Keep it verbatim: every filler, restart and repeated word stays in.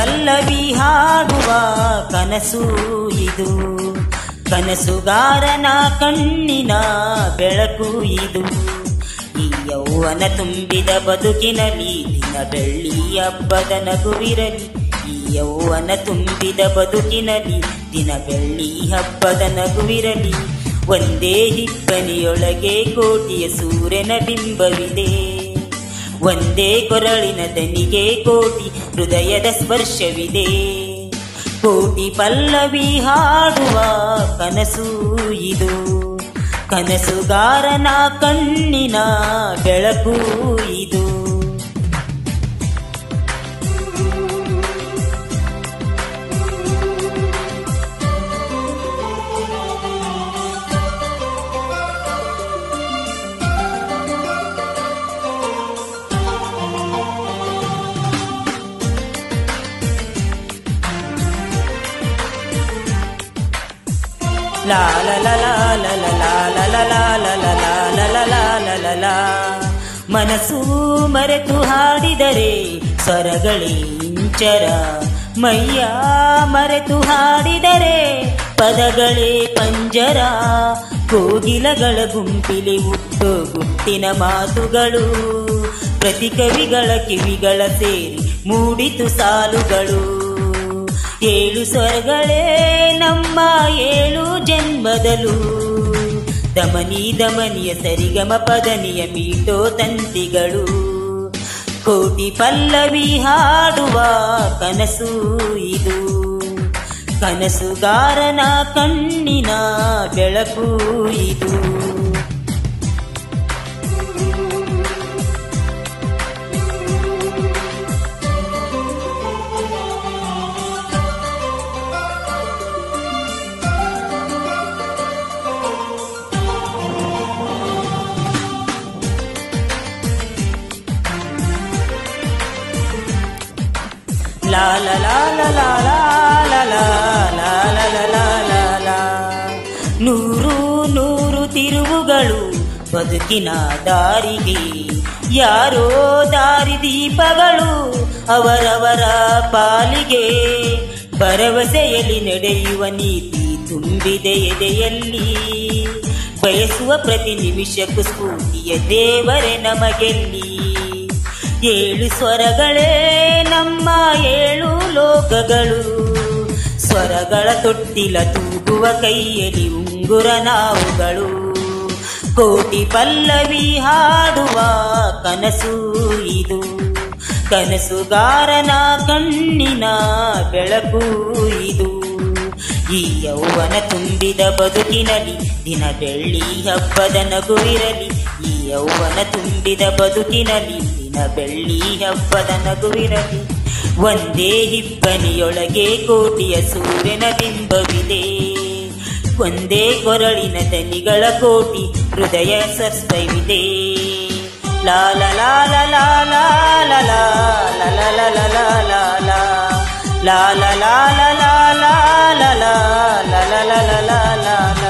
ಪಲ್ಲವಿ ಹಾಡುವ ಕನಸು ಇದು, ಕನಸುಗಾರನ ಕಣ್ಣಿನ ಬೆಳಕು ಇದು. ಈ ಯೌವನ ತುಂಬಿದ ಬದುಕಿನಲ್ಲಿ ದಿನ ಬೆಳ್ಳಿ ಹಬ್ಬದ ನಗುವಿರಲಿ. ಈ ಯೌವನ ತುಂಬಿದ ಬದುಕಿನಲ್ಲಿ ದಿನ ಬೆಳ್ಳಿ ಹಬ್ಬದ ನಗುವಿರಲಿ. ಒಂದೇ ಹಿಪ್ಪನಿಯೊಳಗೆ ಕೋಟಿಯ ಸೂರ್ಯನ ಬಿಂಬವಿದೆ, ಒಂದೇ ಕೊರಳಿನ ದನಿಗೆ ಕೋಟಿ ಹೃದಯದ ಸ್ಪರ್ಶವಿದೆ. ಕೋಟಿ ಪಲ್ಲವಿ ಹಾಡುವ ಕನಸು ಇದು, ಕನಸುಗಾರನ ಕಣ್ಣಿನ ಬೆಳಕು ಇದು. ಲಾ ಲ ಲ ಲ ಲ ಲ ಲ ಲ ಲ ಲ ಲ ಲ ಲ ಲ ಲ ಲ. ಮನಸ್ಸು ಮರೆತು ಹಾಡಿದರೆ ಸ್ವರಗಳೇ ಇಂಚರ, ಮೈಯ ಮರೆತು ಹಾಡಿದರೆ ಪದಗಳೇ ಪಂಜರ. ಕೋಗಿಲಗಳ ಗುಂಪಿಲಿ ಹುಟ್ಟು ಗುಟ್ಟಿನ ಮಾತುಗಳು, ಪ್ರತಿ ಕವಿಗಳ ಕಿವಿಗಳ ಸೇರಿ ಮೂಡಿತು ಸಾಲುಗಳು. ಏಳು ಸ್ವರಗಳೇ ನಮ್ಮ ಏಳು ಜನ್ಮದಲು, ದಮನಿ ದಮನಿಯ ಸರಿಗಮ ಪದನಿಯ ಮೀಟೋ ತಂತಿಗಳು. ಕೋಟಿ ಪಲ್ಲವಿ ಹಾಡುವ ಕನಸು ಇದು, ಕನಸುಗಾರನ ಕಣ್ಣಿನ ಬೆಳಕು ಇದು. ಲಾ ಲ ಲಾ ಲ ಲಾ ಲಾ ಲಾ ಲಾ ಲಾ ಲಾ ಲಾ ಲಾ. ನೂರು ನೂರು ತಿರುವುಗಳು ಬದುಕಿನ ದಾರಿಗೆ, ಯಾರೋ ದಾರಿ ದೀಪಗಳು ಅವರವರ ಪಾಲಿಗೆ. ಭರವಸೆಯಲ್ಲಿ ನಡೆಯುವ ನೀತಿ ತುಂಬಿದೆ ಎದೆಯಲ್ಲಿ, ಬಯಸುವ ಪ್ರತಿ ನಿಮಿಷಕ್ಕೂ ಸ್ಫೂರ್ತಿಯ ದೇವರೇ ನಮಗೆಲ್ಲಿ. ಏಳು ಸ್ವರಗಳೇ ನಮ್ಮ ಏಳು ಲೋಕಗಳು, ಸ್ವರಗಳ ತೊಟ್ಟಿಲ ತೂಗುವ ಕೈಯಲ್ಲಿ ಉಂಗುರ ನಾವುಗಳು. ಕೋಟಿ ಪಲ್ಲವಿ ಹಾಡುವ ಕನಸು ಇದು, ಕನಸುಗಾರನ ಕಣ್ಣಿನ ಬೆಳಕು ಇದು. ಈ ಯೌವನ ತುಂಬಿದ ಬದುಕಿನಲ್ಲಿ ದಿನ ಬೆಳ್ಳಿ ಹಬ್ಬದ ನಗುವಿರಲಿ. ಈ ಯೌವನ ತುಂಬಿದ ಬದುಕಿನಲ್ಲಿ ದಿನ ಬೆಳ್ಳಿ ಹಬ್ಬದ ನಗುವಿರಲಿ. ಒಂದೇ ಹಿಪ್ಪನಿಯೊಳಗೆ ಕೋಟಿಯ ಸೂರ್ಯನ ಬಿಂಬವಿದೆ, ಒಂದೇ ಕೊರಳಿನ ದನಿಗಳ ಕೋಟಿ ಹೃದಯ ಸಸ್ಪವಿದೆ. ಲಾ ಲ ಲಾ ಲ ಲಾ ಲಾ ಲ ಲಾ ಲ ಲ ಲ ಲ ಲ ಲಾ ಲಾ ಲಾ ಲ ಲಾ ಲ ಲಾ ಲಾ ಲ ಲಾ ಲ ಲ ಲ ಲ ಲ ಲಾ ಲಾ.